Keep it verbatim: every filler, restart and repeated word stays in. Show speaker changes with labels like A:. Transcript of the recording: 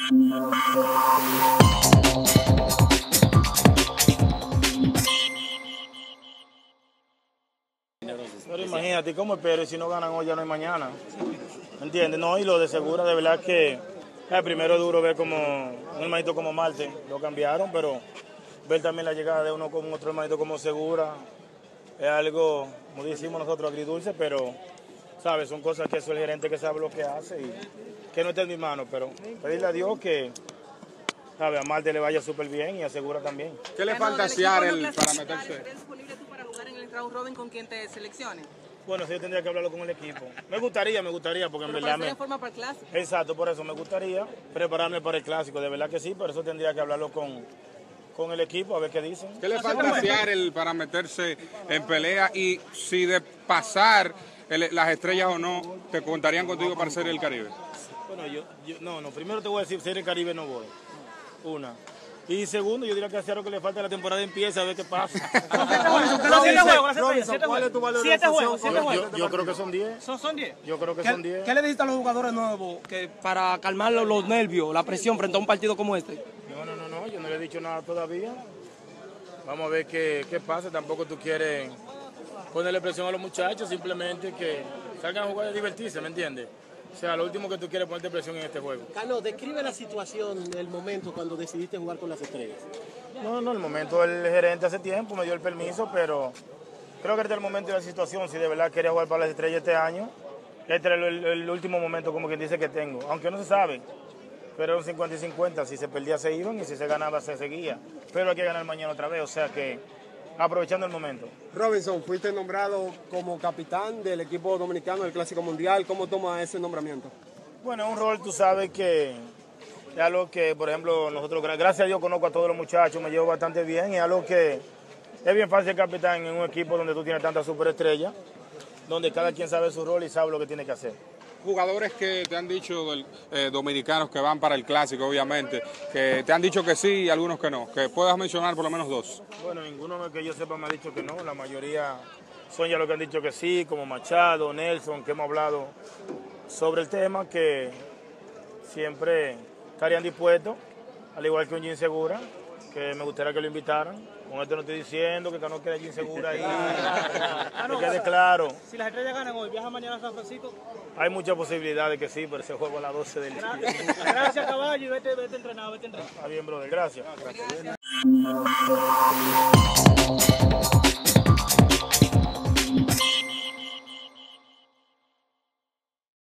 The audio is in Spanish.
A: Pero imagínate, ¿cómo espero? Y si no ganan hoy, ya no hay mañana. ¿Entiendes? No, y lo de Segura, de verdad que eh, primero es duro ver como un hermanito como Marte, lo cambiaron, pero ver también la llegada de uno con otro hermanito como Segura es algo, como decimos nosotros, agridulce, pero, ¿sabes? Son cosas que es el gerente que sabe lo que hace y que no está en mis manos, pero pedirle a Dios que, ¿sabes? A Marte le vaya súper bien y a Segura también.
B: ¿Qué le falta a Seattle para meterse?
C: ¿Eres disponible tú para jugar en el round robin con quien te seleccione?
A: Bueno, sí, yo tendría que hablarlo con el equipo. Me gustaría, me gustaría, porque en
C: Pero
A: verdad
C: para
A: me...
C: en forma para el clásico.
A: Exacto, por eso me gustaría prepararme para el clásico, de verdad que sí, por eso tendría que hablarlo con, con el equipo, a ver qué dicen.
B: ¿Qué le falta a Seattle para meterse en pelea? Y si de pasar el, las estrellas o no, te contarían contigo para ser el Caribe.
A: Bueno, yo, yo, no, no, primero te voy a decir, ser el Caribe no voy, una. Y segundo, yo diría que a Seattle que le falta la temporada empieza, a ver qué pasa.
D: ¿Cuál es tu valorización?
A: Yo, yo creo que son diez.
D: ¿Son, son diez?
A: Yo creo que
D: ¿Qué,
A: son diez.
D: ¿Qué le dijiste a los jugadores nuevos que para calmar los, los nervios, la presión frente a un partido como este?
A: No, no, no, no, yo no le he dicho nada todavía. Vamos a ver qué, qué pasa. Tampoco tú quieres ponerle presión a los muchachos, simplemente que salgan a jugar y divertirse, ¿me entiendes? O sea, lo último que tú quieres es ponerte presión en este juego.
E: Cano, describe la situación del momento cuando decidiste jugar con las estrellas.
A: No, no, el momento el gerente hace tiempo me dio el permiso, pero creo que este es el momento de la situación. Si de verdad quería jugar para las estrellas este año, este era el, el, el último momento, como quien dice, que tengo. Aunque no se sabe, pero era un cincuenta y cincuenta. Si se perdía se iban y si se ganaba se seguía. Pero hay que ganar mañana otra vez, o sea que aprovechando el momento.
F: Robinson, fuiste nombrado como capitán del equipo dominicano del Clásico Mundial. ¿Cómo toma ese nombramiento?
A: Bueno, es un rol, tú sabes que es algo que, por ejemplo, nosotros, gracias a Dios, conozco a todos los muchachos, me llevo bastante bien y es algo que es bien fácil ser capitán en un equipo donde tú tienes tantas superestrellas, donde cada quien sabe su rol y sabe lo que tiene que hacer.
B: Jugadores que te han dicho, eh, dominicanos que van para el Clásico, obviamente, que te han dicho que sí y algunos que no, que puedas mencionar por lo menos dos.
A: Bueno, ninguno que yo sepa me ha dicho que no, la mayoría son ya los que han dicho que sí, como Machado, Nelson, que hemos hablado sobre el tema, que siempre estarían dispuestos, al igual que un Jim Segura, que me gustaría que lo invitaran. Con esto no estoy diciendo que no quede Jim Segura ahí, que quede claro.
D: Si las estrellas ganan hoy, ¿viaja mañana a San Francisco?
A: Hay muchas posibilidades que sí, pero ese juego a las doce del día.
D: Gracias, caballo, y vete, vete entrenado, vete entrenado.
A: Está bien, brother, gracias. Gracias.